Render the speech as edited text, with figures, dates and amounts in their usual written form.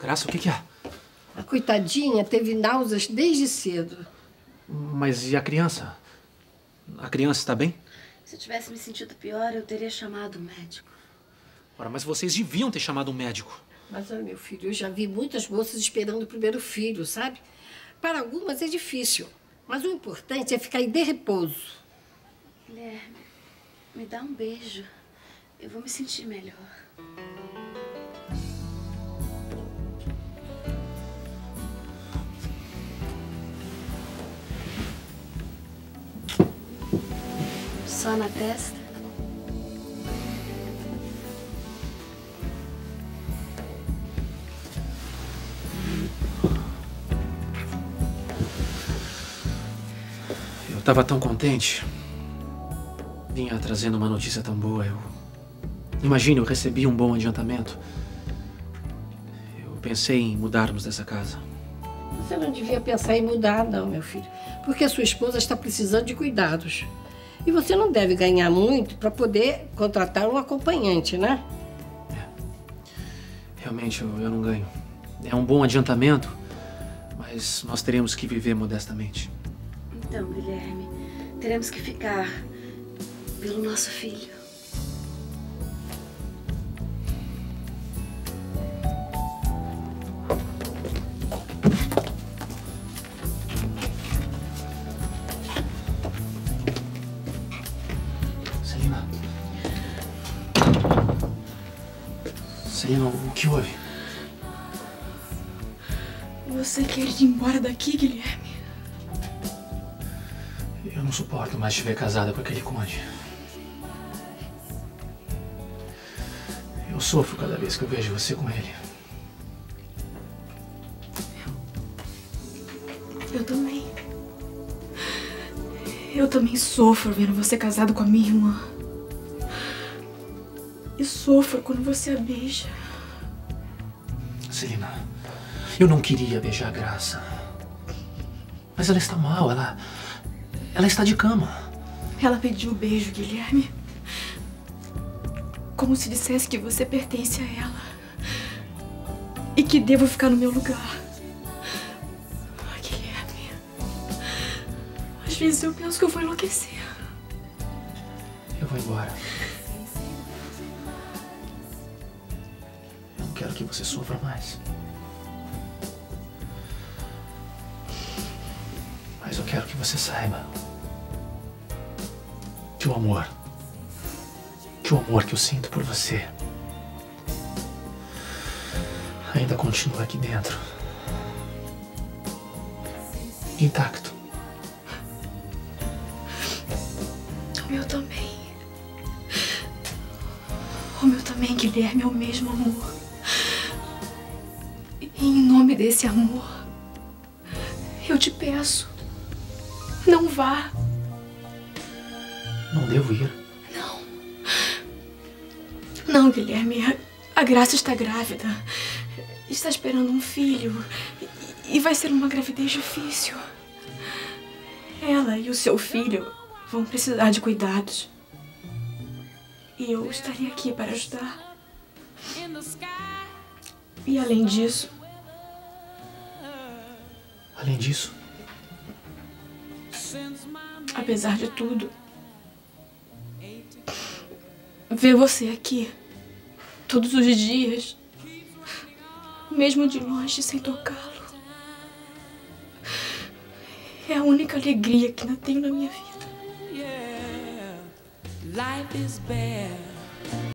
Graça, o que é? A coitadinha teve náuseas desde cedo. Mas e a criança? A criança está bem? Se eu tivesse me sentido pior, eu teria chamado o médico. Ora, mas vocês deviam ter chamado um médico. Mas, olha, meu filho, eu já vi muitas moças esperando o primeiro filho, sabe? Para algumas é difícil, mas o importante é ficar aí de repouso. Guilherme, me dá um beijo. Eu vou me sentir melhor. Só na testa? Eu estava tão contente. Vinha trazendo uma notícia tão boa. Imagine, eu recebi um bom adiantamento. Eu pensei em mudarmos dessa casa. Você não devia pensar em mudar, não, meu filho. Porque a sua esposa está precisando de cuidados. E você não deve ganhar muito para poder contratar um acompanhante, né? Realmente, eu não ganho. É um bom adiantamento, mas nós teremos que viver modestamente. Então, Guilherme, teremos que ficar pelo nosso filho. Celina, o que houve? Você quer ir embora daqui, Guilherme? Eu não suporto mais te ver casada com aquele conde. Eu sofro cada vez que eu vejo você com ele. Eu também. Eu também sofro vendo você casado com a minha irmã. E sofro quando você a beija. Celina, eu não queria beijar a Graça. Mas ela está mal, ela está de cama. Ela pediu o beijo, Guilherme. Como se dissesse que você pertence a ela. E que devo ficar no meu lugar. Guilherme. Às vezes eu penso que eu vou enlouquecer. Eu vou embora. Eu não quero que você sofra mais. Mas eu quero que você saiba que o amor que eu sinto por você ainda continua aqui dentro, intacto. O meu também. O meu também, Guilherme, é o mesmo amor. E em nome desse amor, eu te peço, não vá. Não devo ir. Não, Guilherme. A Graça está grávida. Está esperando um filho. E vai ser uma gravidez difícil. Ela e o seu filho vão precisar de cuidados. E eu estarei aqui para ajudar. E além disso... Além disso? Apesar de tudo, ver você aqui, todos os dias, mesmo de longe, sem tocá-lo, é a única alegria que ainda tenho na minha vida. Life is bare.